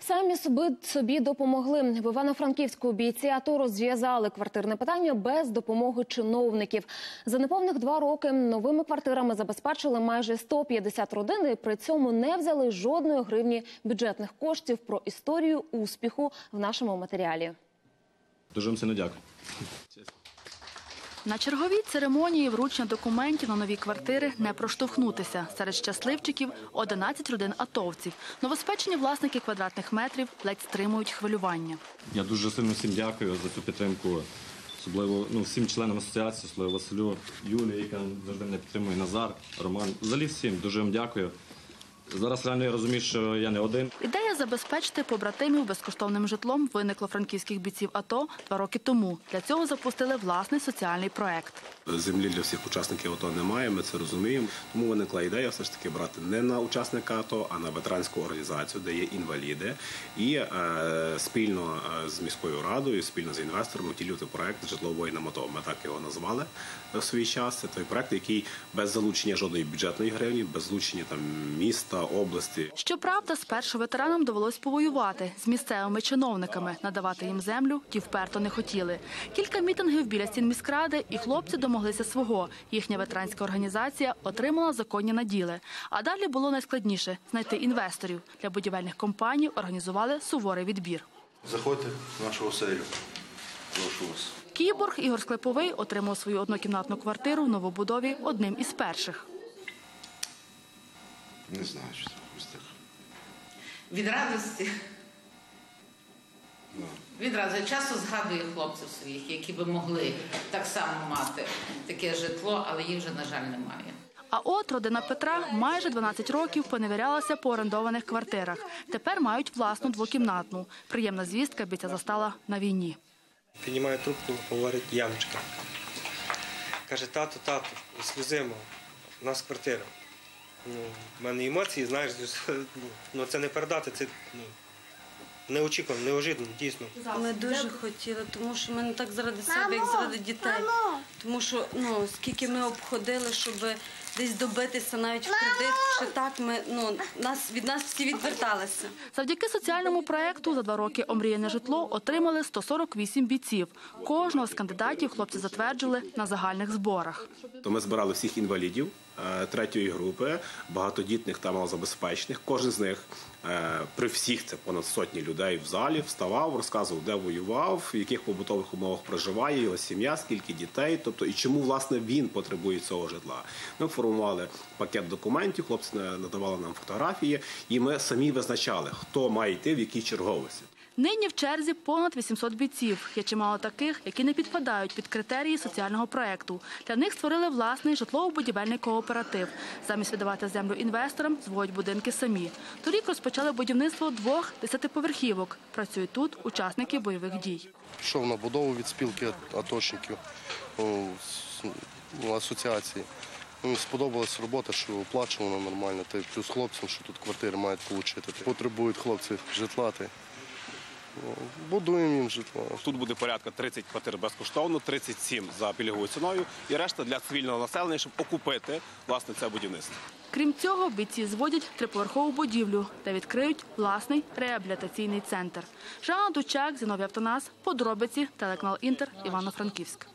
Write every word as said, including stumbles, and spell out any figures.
Самі собі, собі допомогли. В Івано-Франківську бійці АТО розв'язали квартирне питання без допомоги чиновників. За неповних два роки новими квартирами забезпечили майже сто п'ятдесят родин і при цьому не взяли жодної гривні бюджетних коштів. Про історію успіху в нашому матеріалі. Дуже вам сильно дякую. На черговій церемонії вручення документів на нові квартири не проштовхнутися. Серед щасливчиків – одинадцять родин атовців. Новоспечені власники квадратних метрів ледь стримують хвилювання. Я дуже сильно всім дякую за цю підтримку. Особливо ну, всім членам асоціації, особливо Василю, Юлії, яка завжди мене підтримує, Назар, Роман. Взагалі всім дуже вам дякую. Зараз реально я розумію, що я не один. Ідея забезпечити побратимів безкоштовним житлом виникла франківських бійців АТО два роки тому. Для цього запустили власний соціальний проект. Землі для всіх учасників АТО немає, ми це розуміємо. Тому виникла ідея все ж таки брати не на учасника АТО, а на ветеранську організацію, де є інваліди. І е, спільно з міською радою, спільно з інвесторами втілювати проект «Житло воїнам АТО». Ми так його назвали в свій час. Це той проект, який без залучення жодної бюджетної гривні, без залучення там міста, області. Щоправда, спершу ветеранам довелось повоювати з місцевими чиновниками. Надавати їм землю ті вперто не хотіли. Кілька мітингів біля стін міськради, і хлопці домоглися свого. Їхня ветеранська організація отримала законні наділи. А далі було найскладніше – знайти інвесторів. Для будівельних компаній організували суворий відбір. Заходьте в нашу оселю. Прошу вас. Кіборг Ігор Склеповий отримав свою однокімнатну квартиру в новобудові одним із перших. Не знаю, що це встиг. Від радості. No. Від радості. Часто згадую хлопців своїх, які би могли так само мати таке житло, але їх вже, на жаль, немає. А от родина Петра майже дванадцять років поневірялася по орендованих квартирах. Тепер мають власну двокімнатну. Приємна звістка бійця застала на війні. Піднімає трубку, говорить Яночка. Каже, тату, тату, ексклюзивно, у нас квартира. Ну, в мене емоції, знаєш, ну, це не передати, це ну, неочікувано, неожиданно, дійсно. Ми дуже хотіли, тому що ми не так заради себе, як заради дітей. Тому що, ну, скільки ми обходили, щоб десь добитися навіть в кредит, чи так, ми, ну, нас, від нас всі відверталися. Завдяки соціальному проєкту за два роки омріяне житло отримали сто сорок вісім бійців. Кожного з кандидатів хлопці затверджували на загальних зборах. То ми збирали всіх інвалідів третьої групи, багатодітних та малозабезпечених. Кожен з них, при всіх, це понад сотні людей в залі, вставав, розказував, де воював, в яких побутових умовах проживає, його сім'я, скільки дітей, тобто і чому, власне, він потребує цього житла. Ми формували пакет документів, хлопці надавали нам фотографії, і ми самі визначали, хто має йти в якій черговості. Нині в черзі понад вісімсот бійців. Є чимало таких, які не підпадають під критерії соціального проєкту. Для них створили власний житлово-будівельний кооператив. Замість видавати землю інвесторам, зводять будинки самі. Торік розпочали будівництво двох десятиповерхівок. Працюють тут учасники бойових дій. Пішов на будову від спілки атошників, асоціації. Мені сподобалась робота, що оплачувана нормально, та плюс хлопцям, що тут квартири мають отримати. Потребують хлопці житла. Будуємо їм житло. Тут буде порядка тридцять квартир безкоштовно, тридцять сім за пільговою ціною і решта для цивільного населення, щоб окупити, власне, це будівництво. Крім цього, бійці зводять триповерхову будівлю, де відкриють власний реабілітаційний центр. Жанна Дучак, Зіновій Автонас, подробиці, телеканал Інтер, Івано-Франківськ.